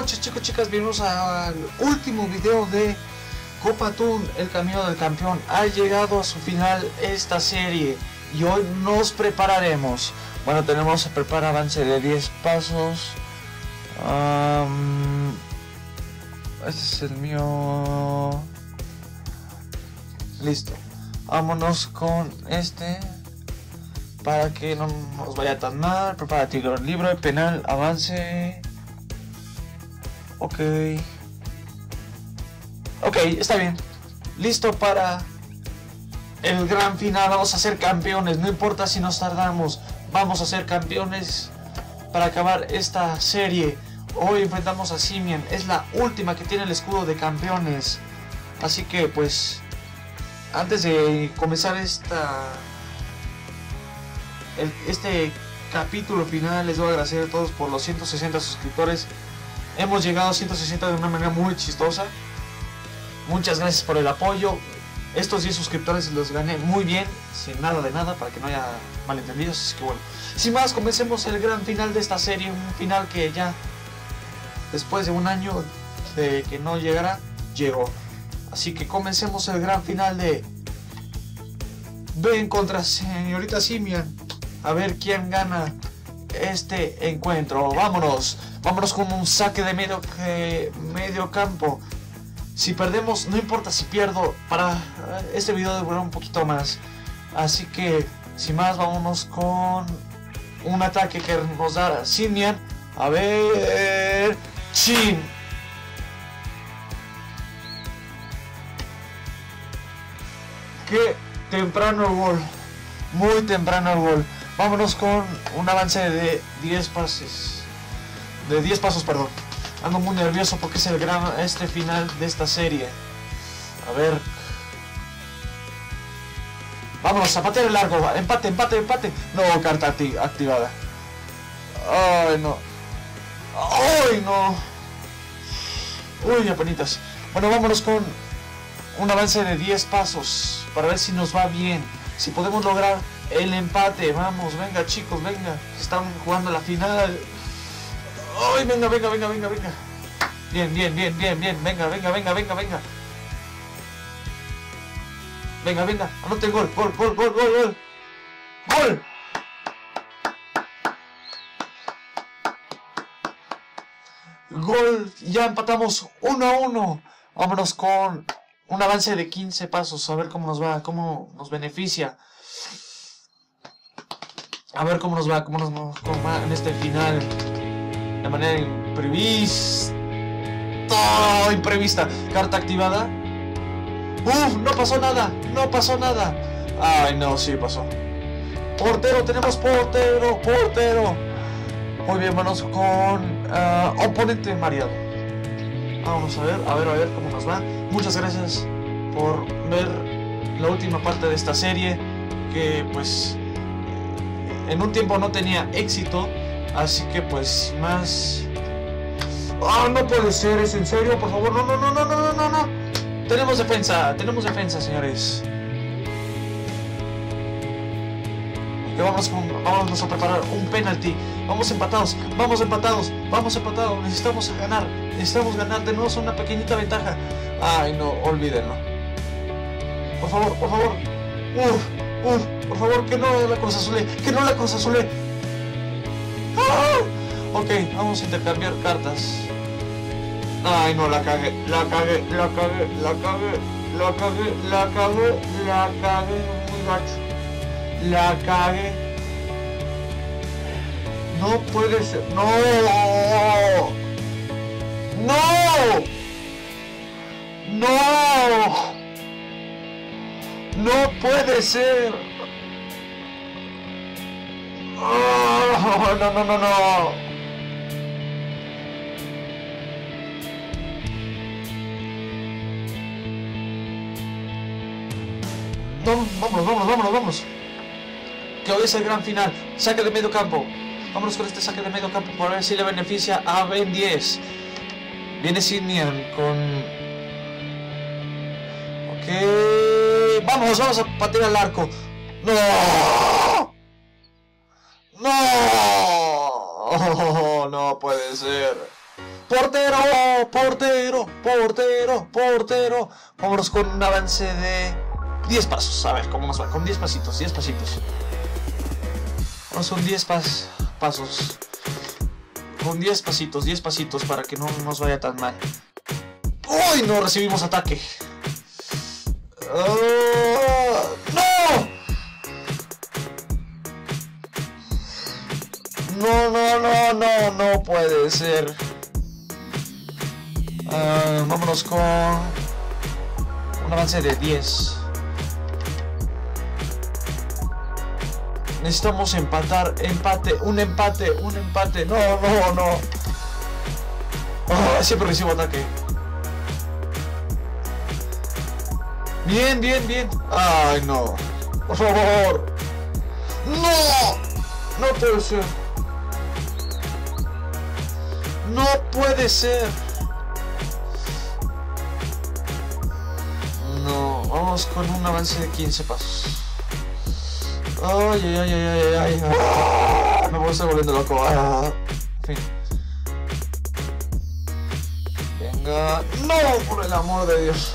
noches, chicos, chicas, bienvenidos al último video de Copa Toon, el camino del campeón. Ha llegado a su final esta serie y hoy nos prepararemos. Bueno, tenemos que preparar avance de 10 pasos. Este es el mío. Listo. Vámonos con este. Para que no nos vaya tan mal. Preparativo, libro de penal, avance. Ok, está bien. Listo para el gran final. Vamos a ser campeones. No importa si nos tardamos. Vamos a ser campeones para acabar esta serie. Hoy enfrentamos a Simian. Es la última que tiene el escudo de campeones. Así que pues, antes de comenzar este capítulo final, les doy a agradecer a todos por los 160 suscriptores. Hemos llegado a 160 de una manera muy chistosa. Muchas gracias por el apoyo. Estos 10 suscriptores los gané muy bien, sin nada de nada, para que no haya malentendidos. Así que bueno, sin más, comencemos el gran final de esta serie. Un final que ya, después de un año de que no llegara, llegó. Así que comencemos el gran final de Ben contra señorita Simian. A ver quién gana este encuentro. Vámonos con un saque de medio campo. Si perdemos, no importa si pierdo, para este video de durar un poquito más. Así que, sin más, vámonos con un ataque que nos da Simian. A ver... ¡Chin! ¡Qué temprano el gol! Muy temprano el gol. Vámonos con un avance de 10 pases. De 10 pasos, perdón. Ando muy nervioso porque es el final de esta serie. A ver. Vámonos, a patear el largo. Empate. No, carta activada. Ay, no. Ay, no. Uy, apenitas. Bueno, vámonos con un avance de 10 pasos. Para ver si nos va bien. Si podemos lograr el empate. Vamos, venga, chicos, venga. Están jugando la final. ¡Ay, venga! Bien. Venga. Venga. Anote el gol. ¡Gol! ¡Gol! Ya empatamos 1-1. Vámonos con un avance de 15 pasos. A ver cómo nos va, cómo nos beneficia. A ver cómo nos va en este final. De manera imprevista. Carta activada. No pasó nada. Ay, no, sí pasó. Portero, tenemos portero. Muy bien, vamos con oponente mareado. Vamos a ver cómo nos va. Muchas gracias por ver la última parte de esta serie, que pues en un tiempo no tenía éxito. Así que pues más... no puede ser, ¿es en serio? Por favor, no. Tenemos defensa, señores. Que vamos a preparar un penalti. Vamos empatados. Necesitamos ganar. Tenemos una pequeñita ventaja. Ay, no, olvídenlo. Por favor. Por favor, que no la Cruz Azul. Ok, vamos a intercambiar cartas. Ay, no, la cagué muy gacho. La cagué. No puede ser. No puede ser. No. Vámonos. Que hoy es el gran final. Saque de medio campo. Vámonos con este saque de medio campo para ver si le beneficia a Ben 10. Viene Simian con... Ok. Vamos a patear al arco. No puede ser. ¡Portero! ¡Portero! ¡Portero! ¡Portero! Vámonos con un avance de 10 pasos. A ver cómo nos va. Con 10 pasitos, 10 pasitos. Vamos con 10 pasos. Con 10 pasitos para que no nos vaya tan mal. ¡Uy! No recibimos ataque. ¡No! No puede ser. Vámonos con un avance de 10. Necesitamos empatar, un empate. No. Siempre recibo ataque. Bien. Ay, no. Por favor. No puede ser. No puede ser. No, vamos con un avance de 15 pasos. Ay. Me voy a estar volviendo loco. En fin. Venga. No, por el amor de Dios.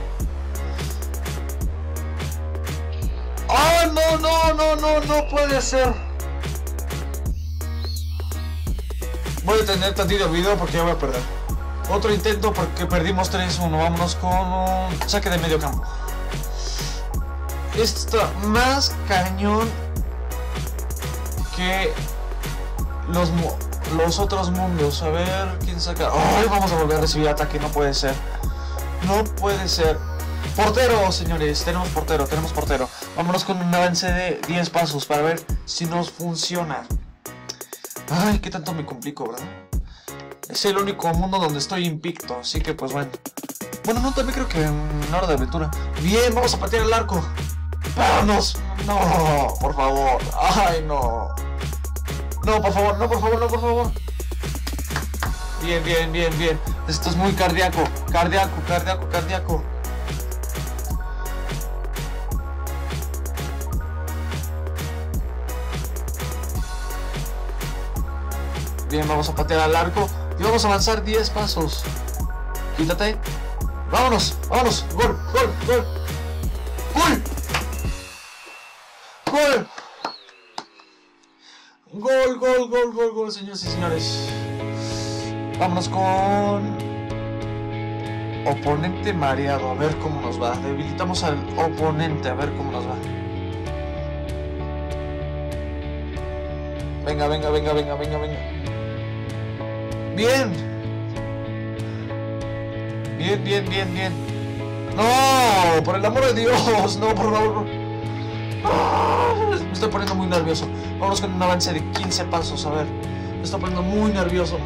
¡Ah, no puede ser! Voy a tener tantito el video porque ya voy a perder. Otro intento porque perdimos 3-1. Vámonos con un saque de medio campo. Esto está más cañón que los otros mundos. A ver quién saca. ¡Ay! Vamos a volver a recibir ataque. No puede ser. Portero, señores. Tenemos portero. Vámonos con un avance de 10 pasos para ver si nos funciona. Ay, qué tanto me complico, ¿verdad? Es el único mundo donde estoy invicto, así que pues bueno. Bueno, no, también creo que en Hora de Aventura. Bien, vamos a patear el arco. ¡Vámonos! No, por favor. Ay, no. No, por favor. Bien. Esto es muy cardíaco. Bien, vamos a patear al arco y vamos a avanzar 10 pasos. Quítate. Vámonos. Gol. Gol, señores y señores. Vámonos con oponente mareado, a ver cómo nos va. Debilitamos al oponente, a ver cómo nos va. Venga. Bien. No, por el amor de Dios, no, por favor. Me estoy poniendo muy nervioso. Vamos con un avance de 15 pasos, a ver. Me estoy poniendo muy nervioso.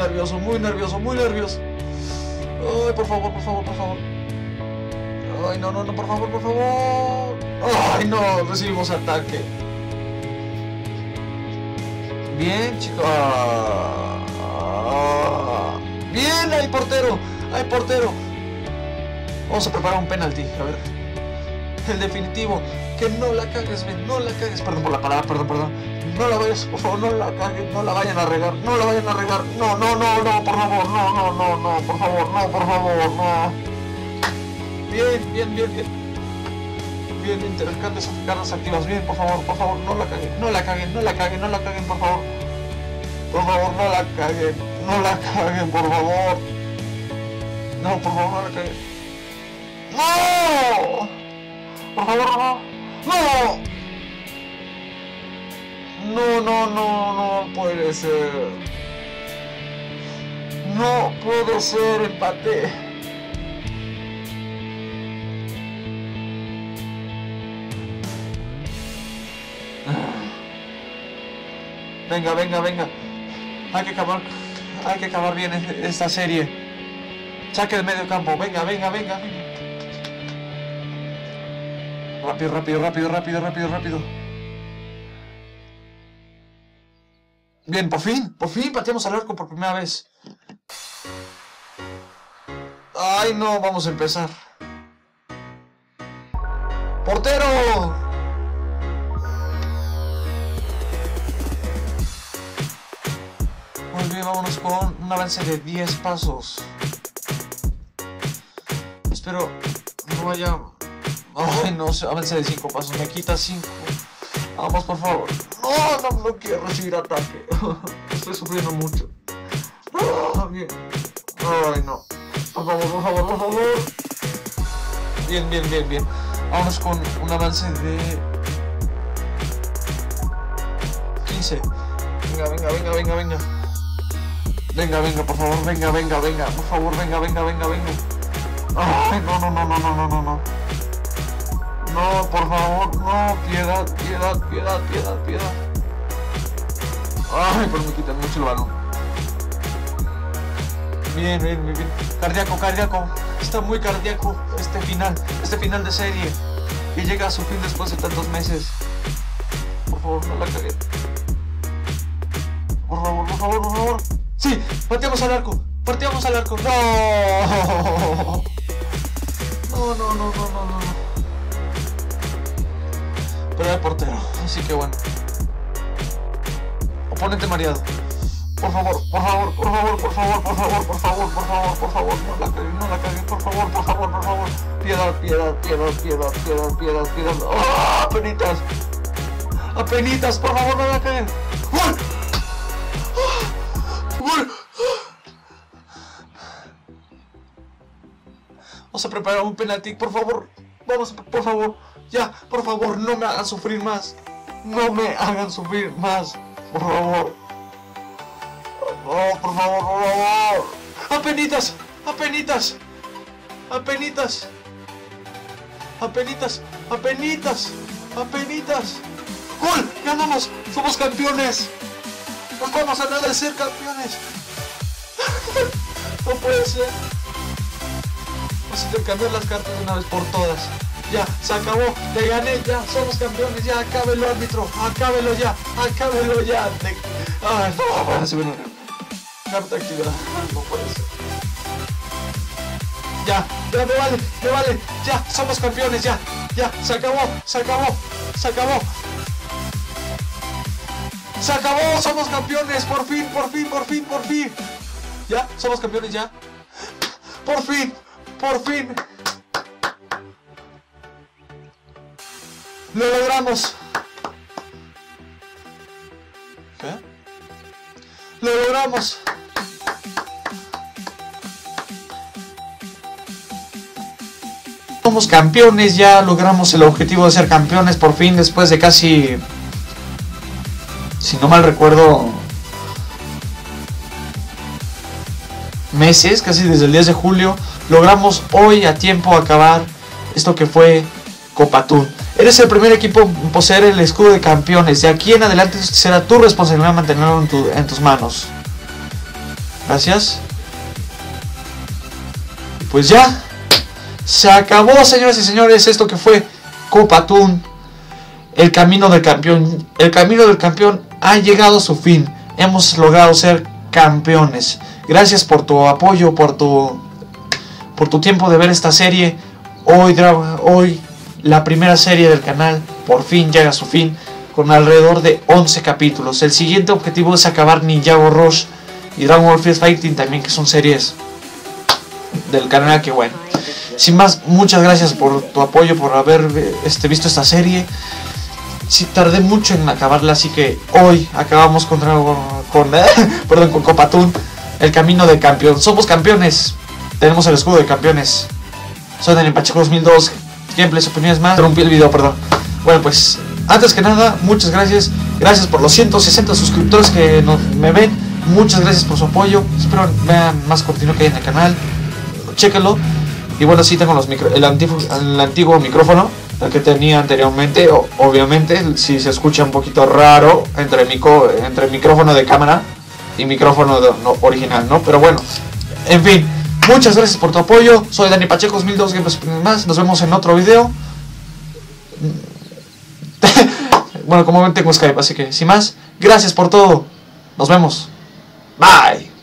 Ay, por favor. Ay, no, por favor. Ay, no, recibimos ataque. Bien, chicos. Bien, hay portero. Vamos a preparar un penalti, a ver. El definitivo. Que no la cagues, Ben, no la cagues. Perdón por la palabra, perdón. No la vayas, por favor, no la caguen, no la vayan a regar. No, por favor, por favor, no. Bien. Bien, intercambio esas cargas activas. Bien, por favor, no la caguen, por favor. Por favor, no la caguen, por favor. No, por favor, no la caguen. ¡No! Por favor, no puede ser. No puede ser, empate. Venga. Hay que acabar bien esta serie. Saque de medio campo. Venga. Rápido. Bien, por fin pateamos al arco por primera vez. Ay, no, vamos a empezar. ¡Portero! vámonos con un avance de 10 pasos. Espero no vaya... Ay, no, avance de 5 pasos, me quita 5. Vamos, por favor. No quiero recibir ataque. Estoy sufriendo mucho. Bien. Ay, no. Por favor. Bien. Vamos con un avance de 15. Venga, por favor, venga. Por favor, venga. Ay, no. No, por favor, no. Piedad. Ay, pero me quitan mucho el balón. Bien. Cardíaco. Está muy cardíaco este final de serie. Que llega a su fin después de tantos meses. Por favor, no la cagué. Por favor. Sí, pateamos al arco. No. Pero hay portero, así que bueno. Oponente mareado. Por favor. No la cagué, por favor. Piedad. ¡Oh, apenitas, por favor, no la caguen. ¡Gol! Vamos a preparar un penalti, por favor. Vamos, por favor. Ya, por favor, no me hagan sufrir más. Por favor. No, por favor. Apenitas. ¡Gol! ¡Ganamos! ¡Somos campeones! ¡Nos vamos a nada de ser campeones! No puede ser. Vamos a intercambiar las cartas de una vez por todas. Ya, se acabó, le gané, ya, somos campeones, ya, acábelo, árbitro, acábelo ya. Ay, no, bueno, se ve una carta activada, no puede ser. Ya, me vale, ya, somos campeones, ya, se acabó, somos campeones, por fin. Ya, somos campeones, ya. Por fin. ¡Lo logramos! ¿Qué? ¡Lo logramos! Somos campeones, ya logramos el objetivo de ser campeones por fin, después de casi, si no mal recuerdo, meses, casi desde el 10 de julio, logramos hoy a tiempo acabar esto que fue Copa Toon. Eres el primer equipo en poseer el escudo de campeones. De aquí en adelante será tu responsabilidad mantenerlo en tus manos. Gracias. Pues ya se acabó, señoras y señores, esto que fue Copa Toon. El camino del campeón. El camino del campeón ha llegado a su fin. Hemos logrado ser campeones. Gracias por tu apoyo, por tu tiempo de ver esta serie. Hoy la primera serie del canal por fin llega a su fin con alrededor de 11 capítulos. El siguiente objetivo es acabar Ninjago Rush y Dragon Ball Field Fighting también, que son series del canal que bueno. Sin más, muchas gracias por tu apoyo, por haber visto esta serie. Sí, tardé mucho en acabarla, así que hoy acabamos con Copa Toon, el camino del campeón. Somos campeones, tenemos el escudo de campeones. Soy Dani Pacheco 2002. Gameplays, opiniones más. Interrumpí el video, perdón. Bueno, pues antes que nada, muchas gracias. Gracias por los 160 suscriptores que me ven. Muchas gracias por su apoyo. Espero vean más contenido que hay en el canal. Chéquenlo. Y bueno, sí tengo el antiguo micrófono, el que tenía anteriormente. Obviamente, si se escucha un poquito raro entre micrófono de cámara y micrófono original, ¿no? Pero bueno, en fin. Muchas gracias por tu apoyo. Soy Dani Pacheco 2002 Gameplays más. Nos vemos en otro video. Bueno, como ven tengo Skype, así que sin más, gracias por todo. Nos vemos. Bye.